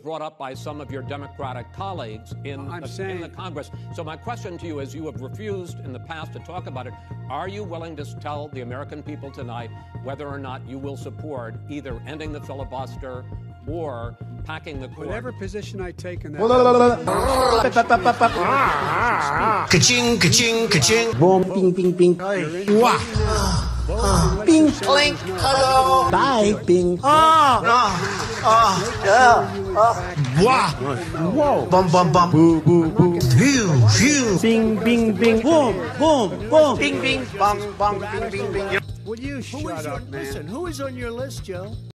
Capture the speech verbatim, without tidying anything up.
brought up by some of your Democratic colleagues in, I'm the, saying, in the Congress. So my question to you is, you have refused in the past to talk about it. Are you willing to tell the American people tonight whether or not you will support either ending the filibuster or packing the court? Whatever position I take in that... Ka-ching, ka-ching, ka-ching. Boom, ping, ping, ping. Wah. Ping. Clink. Hello. Bye, ping. Ah. Ah. Yeah. Wah. Whoa. Bum, bum, bum. Boo, boo, boo. Phew, phew. Bing, bing, bing. Boom, boom, boom. Bing, bing, bong, bong, bing, bing, bing. Will you shut up, man? Listen, who is on your list, Joe?